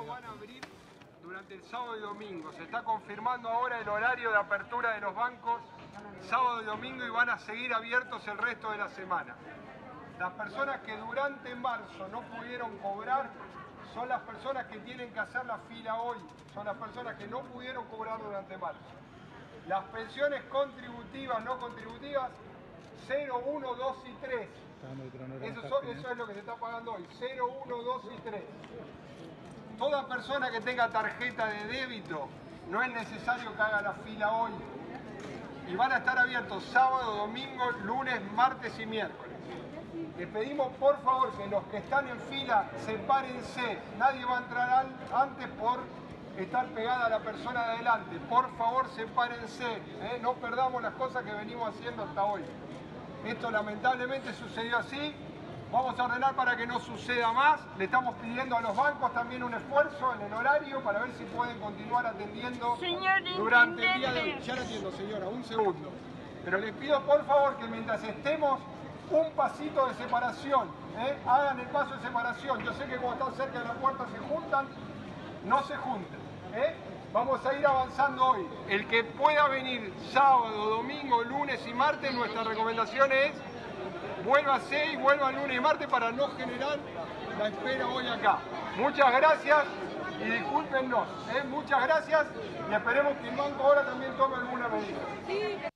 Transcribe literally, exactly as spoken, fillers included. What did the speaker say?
van a abrir durante el sábado y domingo. Se está confirmando ahora el horario de apertura de los bancos sábado y domingo y van a seguir abiertos el resto de la semana. Las personas que durante marzo no pudieron cobrar son las personas que tienen que hacer la fila hoy, son las personas que no pudieron cobrar durante marzo. Las pensiones contributivas, no contributivas, cero, uno, dos y tres. Eso, son, eso es lo que se está pagando hoy, cero, uno, dos y tres. Toda persona que tenga tarjeta de débito, no es necesario que haga la fila hoy. Y van a estar abiertos sábado, domingo, lunes, martes y miércoles. Les pedimos por favor que los que están en fila sepárense. Nadie va a entrar antes por estar pegada a la persona de adelante. Por favor, sepárense. ¿eh? No perdamos las cosas que venimos haciendo hasta hoy. Esto lamentablemente sucedió así. Vamos a ordenar para que no suceda más. Le estamos pidiendo a los bancos también un esfuerzo en el horario para ver si pueden continuar atendiendo Señor durante el día de hoy. Ya lo atiendo, señora, un segundo. Pero les pido por favor que mientras estemos un pasito de separación, ¿eh? hagan el paso de separación. Yo sé que cuando están cerca de la puerta se juntan, no se junten. ¿eh? Vamos a ir avanzando hoy. El que pueda venir sábado, domingo, lunes y martes, nuestra recomendación es vuélvase y vuelva lunes y martes para no generar la espera hoy acá. Muchas gracias y discúlpennos. ¿eh? Muchas gracias y esperemos que el banco ahora también tome alguna medida.